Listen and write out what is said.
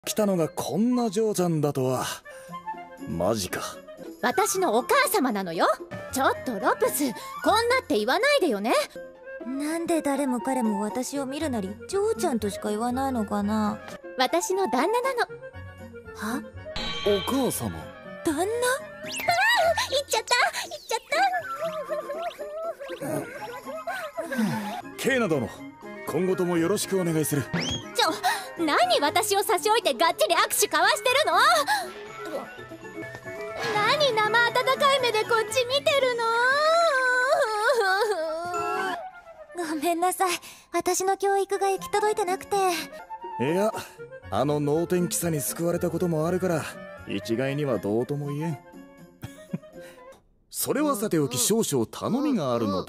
来たのがこんな嬢ちゃんだとは。マジか。 私のお母様なのよ。ちょっとロプス、こんなって言わないでよね。 なんで誰も彼も私を見るなり嬢ちゃんとしか言わないのかな。 私の旦那なの。 は？ お母様。 旦那？ 言っちゃったケイナ殿、今後ともよろしくお願いする。 何私を差し置いてがっちり握手交わしてるの？何生温かい目でこっち見てるの？ ごめんなさい、私の教育が行き届いてなくて。 いや、あの能天気さに救われたこともあるから一概にはどうとも言えん。それはさておき少々頼みがあるの